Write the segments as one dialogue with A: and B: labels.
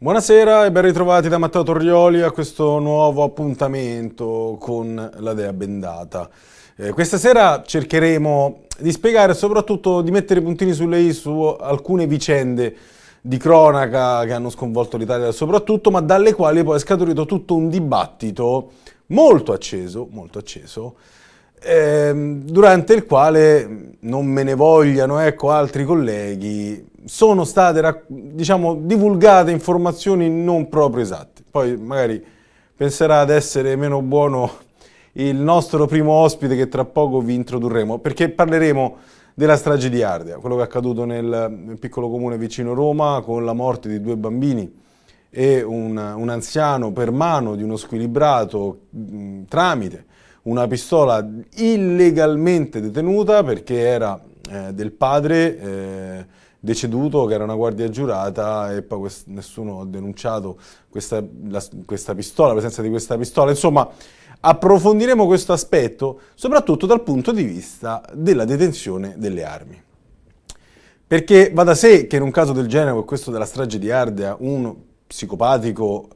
A: Buonasera e ben ritrovati da Matteo Torrioli a questo nuovo appuntamento con la Dea Bendata. Questa sera cercheremo di spiegare e soprattutto di mettere i puntini sulle i su alcune vicende di cronaca che hanno sconvolto l'Italia soprattutto, ma dalle quali poi è scaturito tutto un dibattito molto acceso, durante il quale, non me ne vogliano, ecco, altri colleghi, sono state, diciamo, divulgate informazioni non proprio esatte. Poi magari penserà ad essere meno buono il nostro primo ospite che tra poco vi introdurremo, perché parleremo della strage di Ardea, quello che è accaduto nel piccolo comune vicino Roma, con la morte di 2 bambini e un anziano per mano di uno squilibrato tramite una pistola illegalmente detenuta perché era del padre deceduto, che era una guardia giurata, e poi nessuno ha denunciato questa pistola, la presenza di questa pistola. Insomma, approfondiremo questo aspetto soprattutto dal punto di vista della detenzione delle armi. Perché va da sé che in un caso del genere, come questo della strage di Ardea, un psicopatico,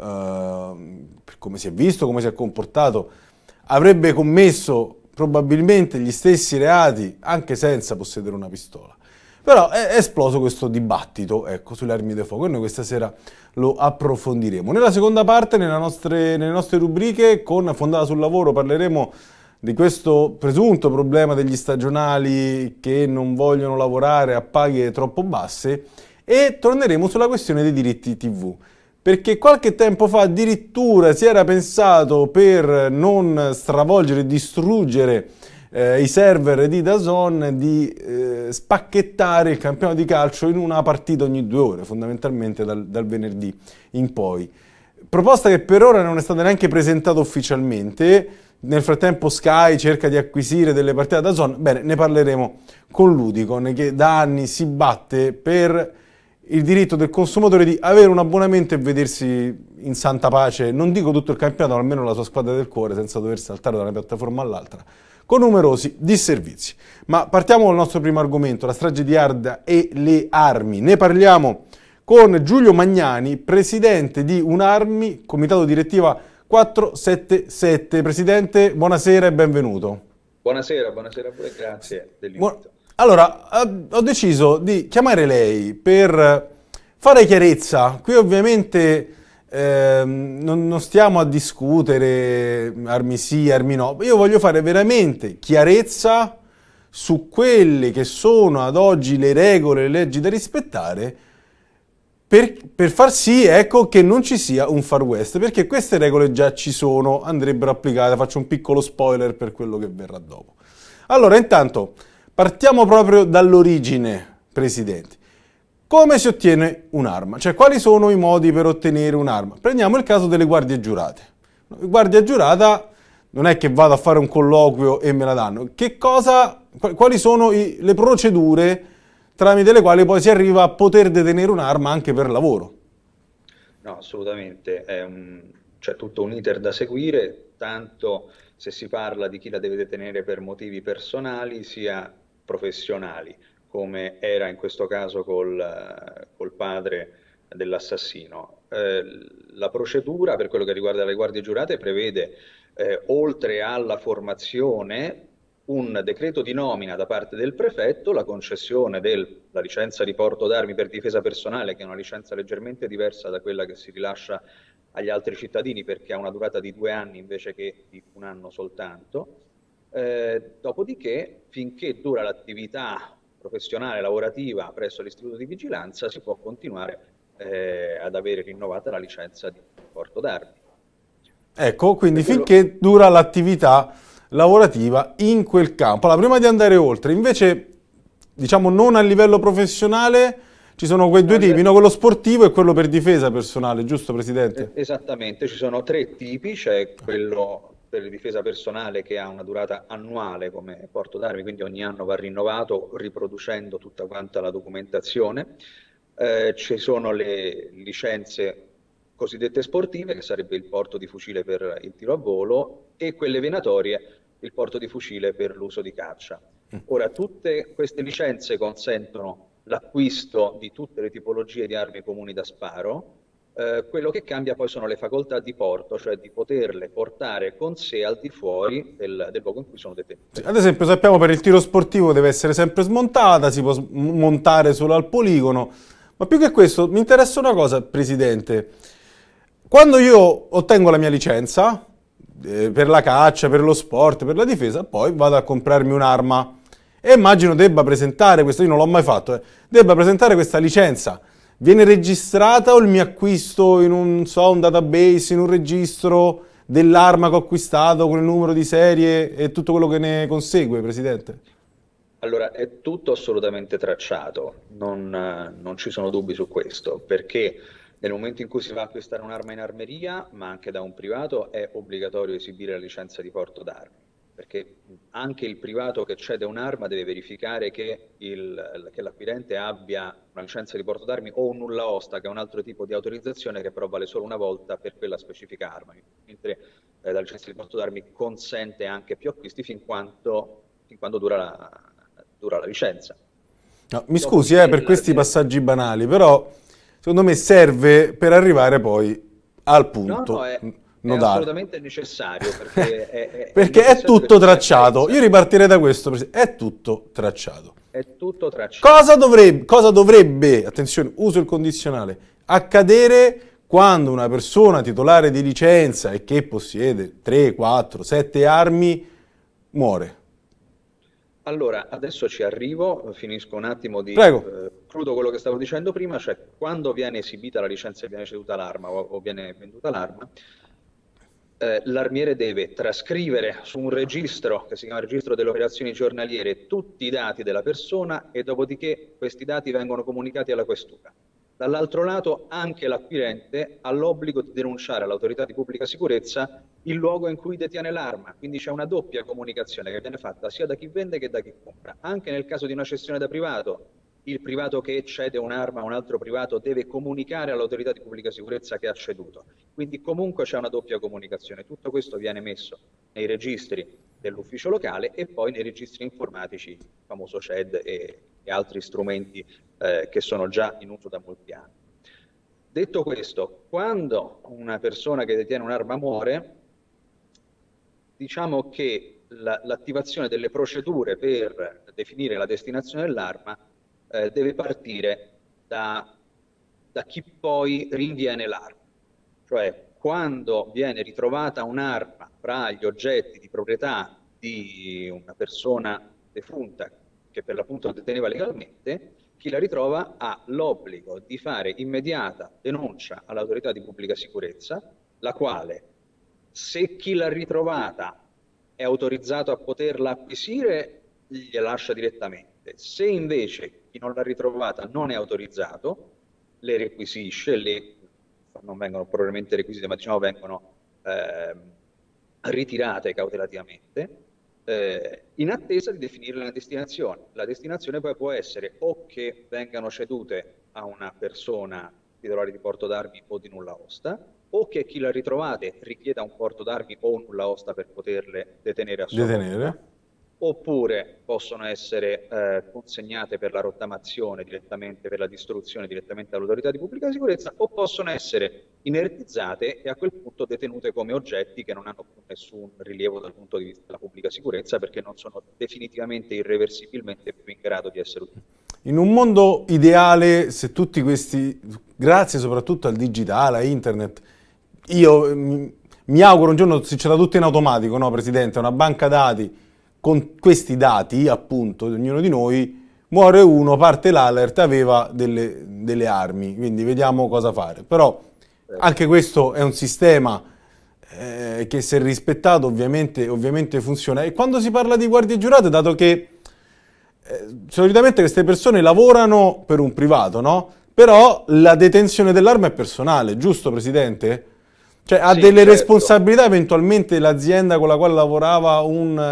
A: per come si è visto, come si è comportato, avrebbe commesso probabilmente gli stessi reati anche senza possedere una pistola. Però è esploso questo dibattito, ecco, sulle armi da fuoco e noi questa sera lo approfondiremo. Nella seconda parte, nelle nostre rubriche, con Fondata sul Lavoro, parleremo di questo presunto problema degli stagionali che non vogliono lavorare a paghe troppo basse e torneremo sulla questione dei diritti TV. Perché qualche tempo fa addirittura si era pensato, per non stravolgere e distruggere i server di DAZN, di spacchettare il campionato di calcio in una partita ogni 2 ore, fondamentalmente dal venerdì in poi. Proposta che per ora non è stata neanche presentata ufficialmente. Nel frattempo Sky cerca di acquisire delle partite da DAZN. Bene, ne parleremo con l'Udicon, che da anni si batte per il diritto del consumatore di avere un abbonamento e vedersi in santa pace, non dico tutto il campionato, ma almeno la sua squadra del cuore, senza dover saltare da una piattaforma all'altra, con numerosi disservizi. Ma partiamo dal nostro primo argomento, la strage di Ardea e le armi. Ne parliamo con Giulio Magnani, presidente di Unarmi, comitato direttiva 477. Presidente, buonasera e benvenuto.
B: Buonasera a voi, grazie dell'invito.
A: Allora, ho deciso di chiamare lei per fare chiarezza. Qui ovviamente non stiamo a discutere armi sì, armi no. Io voglio fare veramente chiarezza su quelle che sono ad oggi le regole, le leggi da rispettare per far sì, ecco, che non ci sia un Far West, perché queste regole già ci sono, andrebbero applicate. Faccio un piccolo spoiler per quello che verrà dopo. Allora, intanto, partiamo proprio dall'origine, Presidente. Come si ottiene un'arma? Cioè, quali sono i modi per ottenere un'arma? Prendiamo il caso delle guardie giurate. Guardia giurata non è che vado a fare un colloquio e me la danno. Quali sono le procedure tramite le quali poi si arriva a poter detenere un'arma anche per lavoro?
B: No, assolutamente, c'è tutto un iter da seguire, tanto se si parla di chi la deve detenere per motivi personali sia professionali, come era in questo caso col padre dell'assassino. La procedura per quello che riguarda le guardie giurate prevede, oltre alla formazione, un decreto di nomina da parte del prefetto, la concessione della licenza di porto d'armi per difesa personale, che è una licenza leggermente diversa da quella che si rilascia agli altri cittadini perché ha una durata di 2 anni invece che di 1 anno soltanto. Dopodiché, finché dura l'attività professionale lavorativa presso l'istituto di vigilanza, si può continuare ad avere rinnovata la licenza di porto d'armi.
A: Ecco, quindi finché dura l'attività lavorativa in quel campo. Allora, prima di andare oltre, invece, diciamo non a livello professionale, ci sono quei 2 tipi, no? Quello sportivo e quello per difesa personale, giusto, Presidente?
B: Esattamente, ci sono 3 tipi, c'è quello per difesa personale che ha una durata annuale come porto d'armi, quindi ogni anno va rinnovato riproducendo tutta quanta la documentazione. Ci sono le licenze cosiddette sportive, che sarebbe il porto di fucile per il tiro a volo, e quelle venatorie, il porto di fucile per l'uso di caccia. Ora, tutte queste licenze consentono l'acquisto di tutte le tipologie di armi comuni da sparo, Quello che cambia poi sono le facoltà di porto, cioè di poterle portare con sé al di fuori del luogo in cui sono
A: Sì,
B: detenute.
A: ad esempio, sappiamo per il tiro sportivo deve essere sempre smontata, si può montare solo al poligono, ma più che questo mi interessa una cosa, Presidente. Quando io ottengo la mia licenza, per la caccia, per lo sport, per la difesa, poi vado a comprarmi un'arma e immagino debba presentare questo, io non l'ho mai fatto, debba presentare questa licenza. Viene registrata o il mio acquisto in un, non so, un database, in un registro dell'arma che ho acquistato con il numero di serie e tutto quello che ne consegue, Presidente?
B: Allora, è tutto assolutamente tracciato, non ci sono dubbi su questo, perché nel momento in cui si va a acquistare un'arma in armeria, ma anche da un privato, è obbligatorio esibire la licenza di porto d'armi, perché anche il privato che cede un'arma deve verificare che l'acquirente abbia una licenza di porto d'armi o un nulla osta, che è un altro tipo di autorizzazione che però vale solo una volta per quella specifica arma, mentre la licenza di porto d'armi consente anche più acquisti fin quando dura la licenza.
A: No, mi scusi,
B: Dopodiché
A: per questi passaggi banali, però secondo me serve per arrivare poi al
B: no, no,
A: punto
B: è
A: nodale.
B: assolutamente necessario perché è
A: Perché è
B: necessario che
A: tutto
B: ci sia
A: tracciato. Io
B: chiarezza.
A: ripartirei da questo, è tutto tracciato.
B: È tutto tracciato.
A: Cosa dovrebbe, attenzione, uso il condizionale, accadere quando una persona titolare di licenza e che possiede 3, 4, 7 armi muore?
B: Allora, adesso ci arrivo, finisco un attimo di
A: Prego.
B: concludo quello che stavo dicendo prima, cioè quando viene esibita la licenza e viene ceduta l'arma o viene venduta l'arma, l'armiere deve trascrivere su un registro che si chiama registro delle operazioni giornaliere tutti i dati della persona e dopodiché questi dati vengono comunicati alla questura. Dall'altro lato, anche l'acquirente ha l'obbligo di denunciare all'autorità di pubblica sicurezza il luogo in cui detiene l'arma, quindi c'è una doppia comunicazione che viene fatta sia da chi vende che da chi compra. Anche nel caso di una cessione da privato, il privato che cede un'arma a un altro privato deve comunicare all'autorità di pubblica sicurezza che ha ceduto. Quindi comunque c'è una doppia comunicazione. Tutto questo viene messo nei registri dell'ufficio locale e poi nei registri informatici, il famoso CED e altri strumenti che sono già in uso da molti anni. Detto questo, quando una persona che detiene un'arma muore, diciamo che l'attivazione delle procedure per definire la destinazione dell'arma deve partire da chi poi rinviene l'arma. Cioè, quando viene ritrovata un'arma fra gli oggetti di proprietà di una persona defunta che per l'appunto deteneva legalmente, chi la ritrova ha l'obbligo di fare immediata denuncia all'autorità di pubblica sicurezza, la quale, se chi l'ha ritrovata è autorizzato a poterla acquisire, gliela lascia direttamente. Se invece chi non l'ha ritrovata non è autorizzato, le requisisce, non vengono propriamente requisite, ma diciamo vengono ritirate cautelativamente, in attesa di definire la destinazione. La destinazione poi può essere o che vengano cedute a una persona titolare di porto d'armi o di nulla osta, o che chi la ritrovate richieda un porto d'armi o un nulla osta per poterle detenere a sua volta,
A: Detenere.
B: oppure possono essere consegnate per la rottamazione direttamente, per la distruzione direttamente all'autorità di pubblica sicurezza, o possono essere inertizzate e a quel punto detenute come oggetti che non hanno più nessun rilievo dal punto di vista della pubblica sicurezza perché non sono definitivamente irreversibilmente più in grado di essere utilizzate.
A: In un mondo ideale, se tutti questi, grazie soprattutto al digitale, a internet, io mi auguro un giorno succeda tutto in automatico, no, Presidente? Una banca dati con questi dati, appunto, di ognuno di noi, muore uno, parte l'alert, aveva delle armi, quindi vediamo cosa fare. Però anche questo è un sistema che se rispettato ovviamente funziona. E quando si parla di guardie giurate, dato che solitamente queste persone lavorano per un privato, no? Però la detenzione dell'arma è personale, giusto Presidente? Cioè ha
B: Sì,
A: delle
B: certo.
A: responsabilità eventualmente l'azienda con la quale lavorava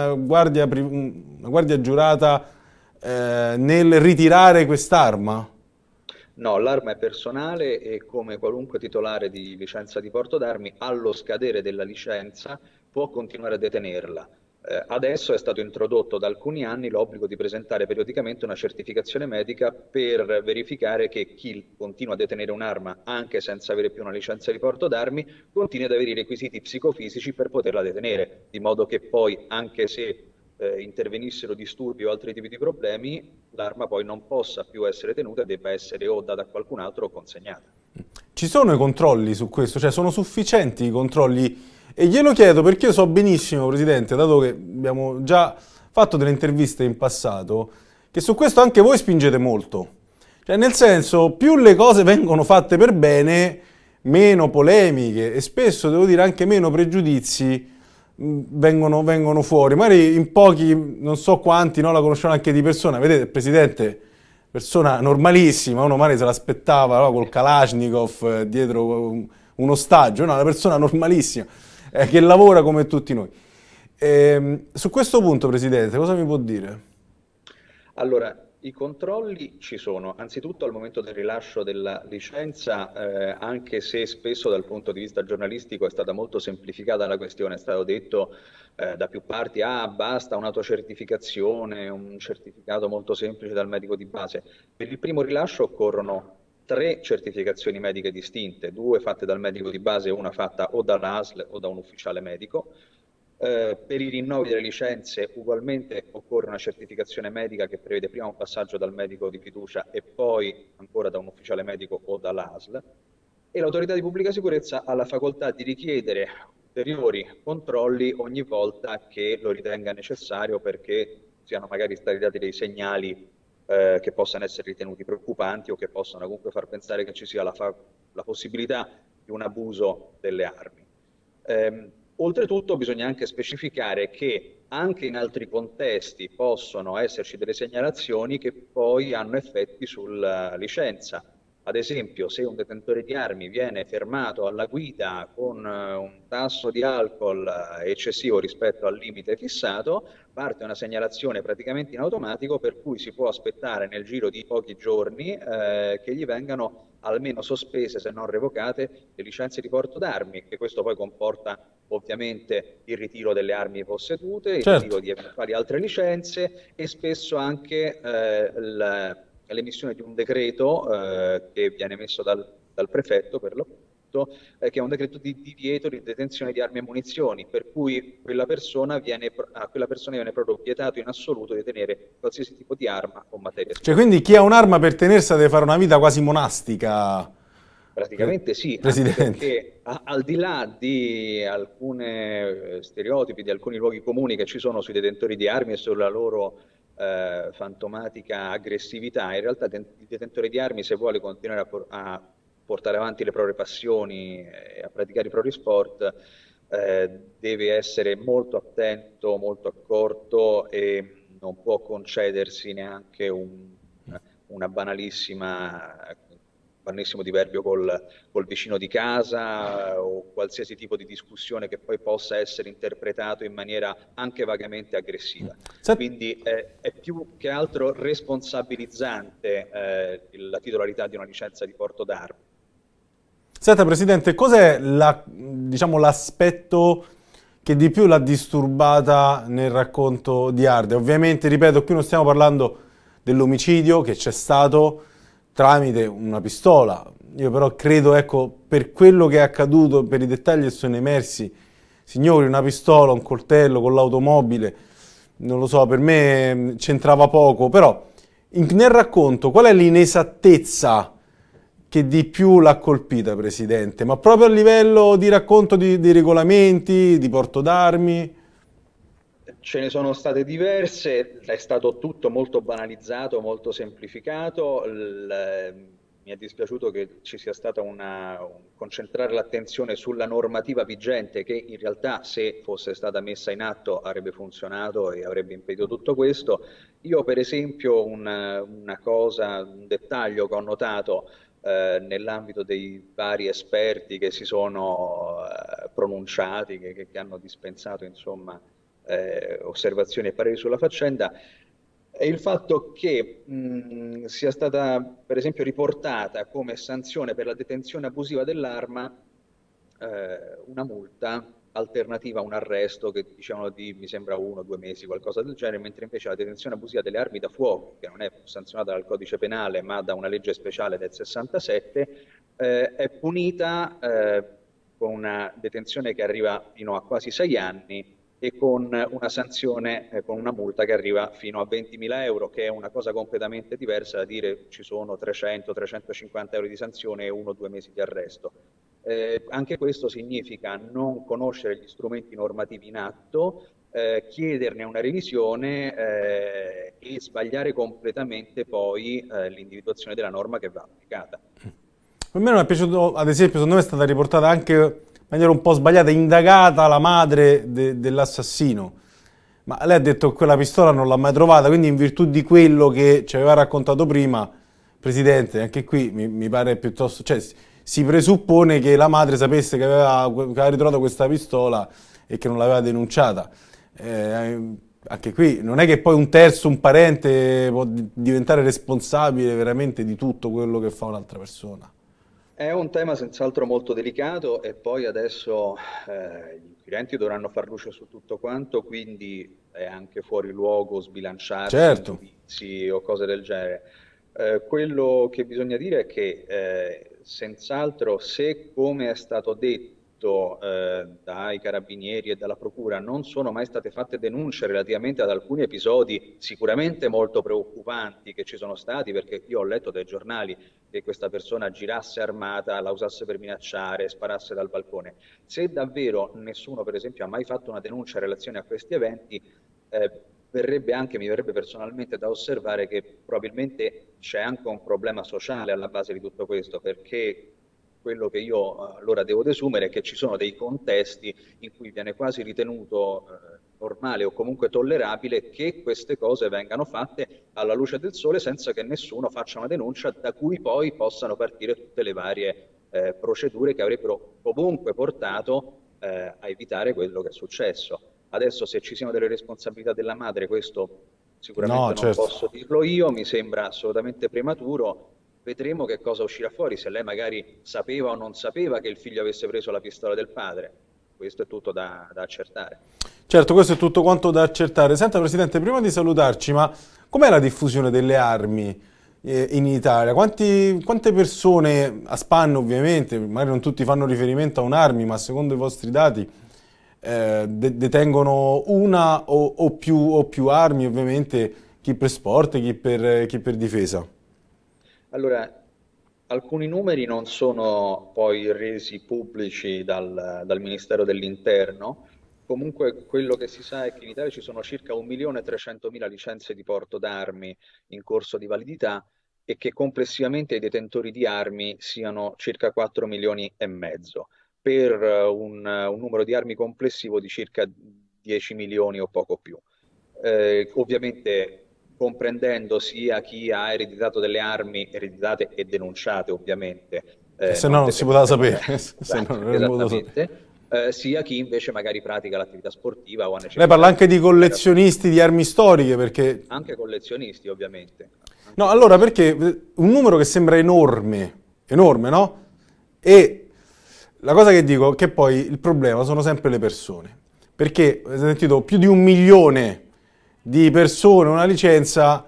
A: una guardia giurata nel ritirare quest'arma?
B: No, l'arma è personale e come qualunque titolare di licenza di porto d'armi, allo scadere della licenza può continuare a detenerla. Adesso è stato introdotto da alcuni anni l'obbligo di presentare periodicamente una certificazione medica per verificare che chi continua a detenere un'arma anche senza avere più una licenza di porto d'armi continui ad avere i requisiti psicofisici per poterla detenere, di modo che poi, anche se intervenissero disturbi o altri tipi di problemi, l'arma poi non possa più essere tenuta e debba essere o data a qualcun altro o consegnata.
A: Ci sono i controlli su questo? Cioè sono sufficienti i controlli? E glielo chiedo perché io so benissimo, Presidente, dato che abbiamo già fatto delle interviste in passato, che su questo anche voi spingete molto. Cioè nel senso, più le cose vengono fatte per bene, meno polemiche e spesso, devo dire, anche meno pregiudizi vengono fuori. Magari in pochi, non so quanti, no, la conoscono anche di persona. Vedete, il Presidente, persona normalissima, uno magari se l'aspettava, no, col Kalashnikov dietro un ostaggio, no, una persona normalissima che lavora come tutti noi. Su questo punto, Presidente, cosa mi può dire?
B: Allora, i controlli ci sono, anzitutto al momento del rilascio della licenza, anche se spesso dal punto di vista giornalistico è stata molto semplificata la questione, è stato detto da più parti, ah, basta un'autocertificazione, un certificato molto semplice dal medico di base. Per il primo rilascio occorrono tre certificazioni mediche distinte, due fatte dal medico di base e una fatta o dall'ASL o da un ufficiale medico. Per i rinnovi delle licenze ugualmente occorre una certificazione medica che prevede prima un passaggio dal medico di fiducia e poi ancora da un ufficiale medico o dall'ASL e l'autorità di pubblica sicurezza ha la facoltà di richiedere ulteriori controlli ogni volta che lo ritenga necessario perché siano magari stati dati dei segnali che possano essere ritenuti preoccupanti o che possano comunque far pensare che ci sia la possibilità di un abuso delle armi. Oltretutto bisogna anche specificare che anche in altri contesti possono esserci delle segnalazioni che poi hanno effetti sulla licenza. Ad esempio, se un detentore di armi viene fermato alla guida con un tasso di alcol eccessivo rispetto al limite fissato, parte una segnalazione praticamente in automatico per cui si può aspettare nel giro di pochi giorni che gli vengano almeno sospese, se non revocate, le licenze di porto d'armi, che questo poi comporta ovviamente il ritiro delle armi possedute, il
A: Certo.
B: ritiro di eventuali altre licenze e spesso anche l'emissione di un decreto che viene emesso dal prefetto per l'appunto, che è un decreto di divieto di detenzione di armi e munizioni, per cui a quella persona viene proprio vietato in assoluto di tenere qualsiasi tipo di arma o materia
A: Cioè,
B: esplosiva.
A: quindi chi ha un'arma per tenersela deve fare una vita quasi monastica,
B: Praticamente sì, anche
A: Presidente.
B: perché al di là di alcuni stereotipi, di alcuni luoghi comuni che ci sono sui detentori di armi e sulla loro fantomatica aggressività, in realtà il detentore di armi, se vuole continuare a portare avanti le proprie passioni e a praticare i propri sport, deve essere molto attento, molto accorto e non può concedersi neanche una banalissimo diverbio col vicino di casa o qualsiasi tipo di discussione che poi possa essere interpretato in maniera anche vagamente aggressiva.
A: Sent-
B: Quindi è più che altro responsabilizzante la titolarità di una licenza di porto d'armi.
A: Senta, Presidente, cos'è diciamo, l'aspetto che di più l'ha disturbata nel racconto di Arde? Ovviamente, ripeto, qui non stiamo parlando dell'omicidio che c'è stato tramite una pistola. Io però credo, ecco, per quello che è accaduto, per i dettagli che sono emersi, signori, una pistola, un coltello con l'automobile, non lo so, per me c'entrava poco, però nel racconto qual è l'inesattezza che di più l'ha colpita, Presidente? Ma proprio a livello di racconto di regolamenti, di porto d'armi?
B: Ce ne sono state diverse, è stato tutto molto banalizzato, molto semplificato. Mi è dispiaciuto che ci sia stata concentrare l'attenzione sulla normativa vigente che in realtà se fosse stata messa in atto avrebbe funzionato e avrebbe impedito tutto questo. Io per esempio un dettaglio che ho notato nell'ambito dei vari esperti che si sono pronunciati, che hanno dispensato insomma osservazioni e pareri sulla faccenda, è il fatto che sia stata, per esempio, riportata come sanzione per la detenzione abusiva dell'arma una multa alternativa a un arresto che dicevano di, mi sembra, 1 o 2 mesi, qualcosa del genere, mentre invece la detenzione abusiva delle armi da fuoco, che non è sanzionata dal codice penale ma da una legge speciale del 67, è punita con una detenzione che arriva fino a quasi 6 anni e con una sanzione, con una multa che arriva fino a 20.000 euro, che è una cosa completamente diversa da dire ci sono 300-350 euro di sanzione e 1 o 2 mesi di arresto. Anche questo significa non conoscere gli strumenti normativi in atto, chiederne una revisione e sbagliare completamente poi l'individuazione della norma che va applicata.
A: A me non è piaciuto, ad esempio, secondo me è stata riportata anche in maniera un po' sbagliata, indagata la madre dell'assassino. Ma lei ha detto che quella pistola non l'ha mai trovata, quindi in virtù di quello che ci aveva raccontato prima, Presidente, anche qui mi pare piuttosto... Cioè, si presuppone che la madre sapesse che aveva ritrovato questa pistola e che non l'aveva denunciata. Anche qui non è che poi un terzo, un parente può diventare responsabile veramente di tutto quello che fa un'altra persona.
B: È un tema senz'altro molto delicato e poi adesso gli inquirenti dovranno far luce su tutto quanto, quindi è anche fuori luogo sbilanciarsi in
A: Certo.
B: giudizi o cose del genere. Quello che bisogna dire è che senz'altro se, come è stato detto dai carabinieri e dalla procura, non sono mai state fatte denunce relativamente ad alcuni episodi sicuramente molto preoccupanti che ci sono stati, perché io ho letto dai giornali che questa persona girasse armata, la usasse per minacciare, sparasse dal balcone. Se davvero nessuno, per esempio, ha mai fatto una denuncia in relazione a questi eventi, mi verrebbe personalmente da osservare che probabilmente c'è anche un problema sociale alla base di tutto questo, perché quello che io allora devo desumere è che ci sono dei contesti in cui viene quasi ritenuto normale o comunque tollerabile che queste cose vengano fatte alla luce del sole senza che nessuno faccia una denuncia da cui poi possano partire tutte le varie procedure che avrebbero comunque portato a evitare quello che è successo. Adesso se ci siano delle responsabilità della madre, questo
A: No,
B: sicuramente non
A: certo.
B: posso dirlo io, mi sembra assolutamente prematuro. Vedremo che cosa uscirà fuori, se lei magari sapeva o non sapeva che il figlio avesse preso la pistola del padre. Questo è tutto da accertare.
A: Certo, questo è tutto quanto da accertare. Senta, Presidente, prima di salutarci, ma com'è la diffusione delle armi in Italia? Quante persone, a spanne ovviamente, magari non tutti fanno riferimento a un'arma, ma secondo i vostri dati detengono una o più armi, ovviamente, chi per sport, chi per difesa?
B: Allora, alcuni numeri non sono poi resi pubblici dal Ministero dell'Interno. Comunque quello che si sa è che in Italia ci sono circa 1.300.000 licenze di porto d'armi in corso di validità e che complessivamente i detentori di armi siano circa 4 milioni e mezzo, per un numero di armi complessivo di circa 10 milioni o poco più. Ovviamente comprendendo sia chi ha ereditato delle armi ereditate e denunciate, ovviamente,
A: Se no
B: non
A: non si poteva
B: detenute
A: sapere,
B: per...
A: se no
B: Esatto,
A: non avremmo potuto sapere.
B: esattamente, sia chi invece magari pratica l'attività sportiva o ha
A: Lei parla
B: necessità di
A: anche di
B: andare a
A: collezionisti di armi storiche, perché...
B: anche collezionisti, ovviamente,
A: No,
B: anche
A: allora
B: questi.
A: perché un numero che sembra enorme, enorme, no? E la cosa che dico è che poi il problema sono sempre le persone. Perché, avete sentito, più di 1 milione di persone una licenza,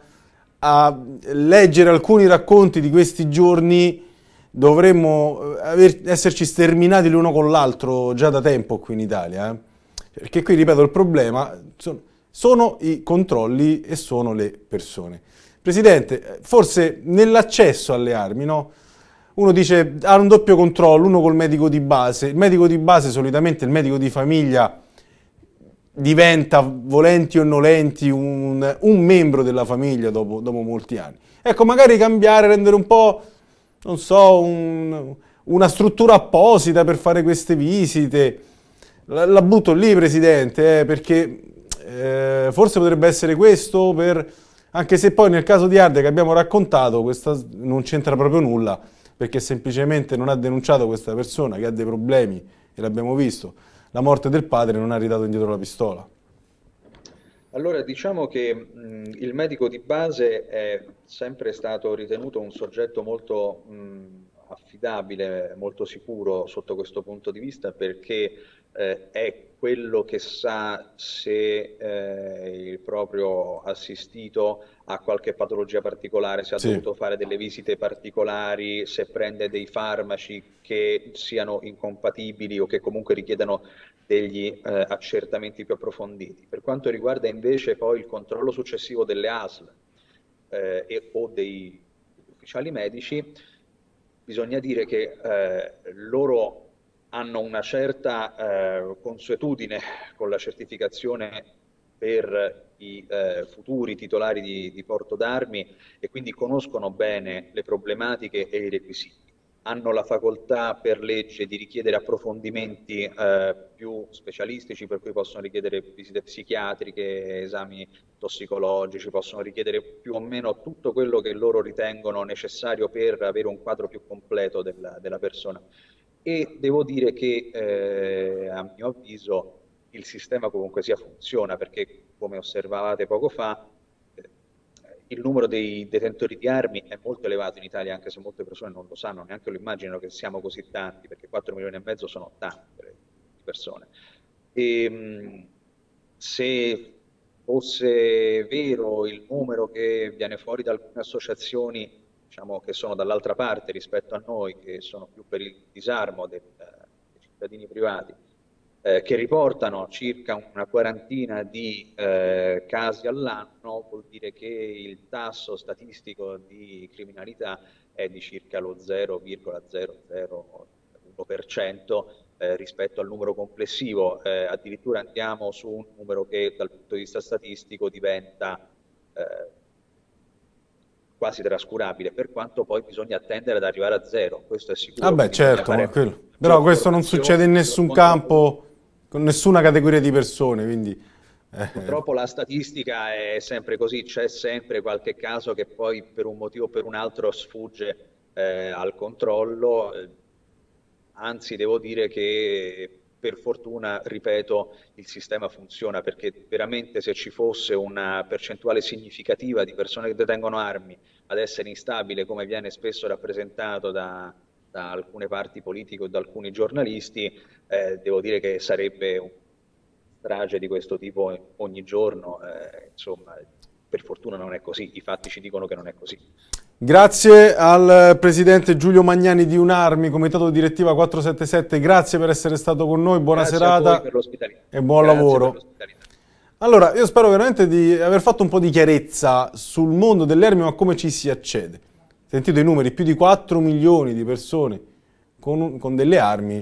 A: a leggere alcuni racconti di questi giorni dovremmo esserci sterminati l'uno con l'altro già da tempo qui in Italia. Perché qui, ripeto, il problema sono i controlli e sono le persone. Presidente, forse nell'accesso alle armi, no? Uno dice ha un doppio controllo, uno col medico di base. Il medico di base, solitamente il medico di famiglia, diventa, volenti o nolenti, un membro della famiglia dopo molti anni. Ecco, magari cambiare, rendere un po', non so, una struttura apposita per fare queste visite. La butto lì, Presidente, perché forse potrebbe essere questo, anche se poi nel caso di Arde che abbiamo raccontato, questa non c'entra proprio nulla, perché semplicemente non ha denunciato questa persona che ha dei problemi, e l'abbiamo visto, la morte del padre, non ha ridato indietro la pistola.
B: Allora, diciamo che il medico di base è sempre stato ritenuto un soggetto molto affidabile, molto sicuro sotto questo punto di vista, perché è quello che sa se il proprio assistito ha qualche patologia particolare, se ha
A: Sì.
B: dovuto fare delle visite particolari, se prende dei farmaci che siano incompatibili o che comunque richiedano degli accertamenti più approfonditi. Per quanto riguarda invece poi il controllo successivo delle ASL o dei ufficiali medici, bisogna dire che loro hanno una certa consuetudine con la certificazione per i futuri titolari di porto d'armi e quindi conoscono bene le problematiche e i requisiti. Hanno la facoltà per legge di richiedere approfondimenti più specialistici, per cui possono richiedere visite psichiatriche, esami tossicologici, possono richiedere più o meno tutto quello che loro ritengono necessario per avere un quadro più completo della persona. E devo dire che a mio avviso il sistema comunque sia funziona, perché come osservavate poco fa, il numero dei detentori di armi è molto elevato in Italia, anche se molte persone non lo sanno, neanche lo immaginano che siamo così tanti, perché 4 milioni e mezzo sono tante persone. E, se fosse vero il numero che viene fuori da alcune associazioni, diciamo, che sono dall'altra parte rispetto a noi, che sono più per il disarmo dei cittadini privati, che riportano circa una quarantina di casi all'anno, vuol dire che il tasso statistico di criminalità è di circa lo 0,001% rispetto al numero complessivo. Addirittura andiamo su un numero che dal punto di vista statistico diventa quasi trascurabile, per quanto poi bisogna attendere ad arrivare a zero, questo è sicuro.
A: Ah beh, certo, però questo non succede in nessun campo, con nessuna categoria di persone, quindi...
B: Purtroppo la statistica è sempre così, c'è sempre qualche caso che poi per un motivo o per un altro sfugge al controllo, anzi devo dire che per fortuna, ripeto, il sistema funziona, perché veramente se ci fosse una percentuale significativa di persone che detengono armi ad essere instabile, come viene spesso rappresentato da alcune parti politiche o da alcuni giornalisti, devo dire che sarebbe un strage di questo tipo ogni giorno, insomma, per fortuna non è così, i fatti ci dicono che non è così.
A: Grazie al presidente Giulio Magnani di Unarmi, Comitato Direttiva 477, grazie per essere stato con noi, buona serata e buon lavoro. Allora, io spero veramente di aver fatto un po' di chiarezza sul mondo delle armi, ma come ci si accede. Sentite i numeri, più di 4 milioni di persone con delle armi.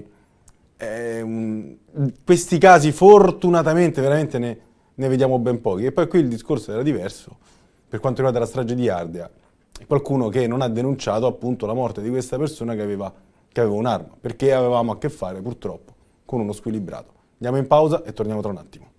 A: Questi casi fortunatamente veramente ne vediamo ben pochi. E poi qui il discorso era diverso per quanto riguarda la strage di Ardea. Qualcuno che non ha denunciato appunto la morte di questa persona che aveva un'arma, perché avevamo a che fare purtroppo con uno squilibrato. Andiamo in pausa e torniamo tra un attimo.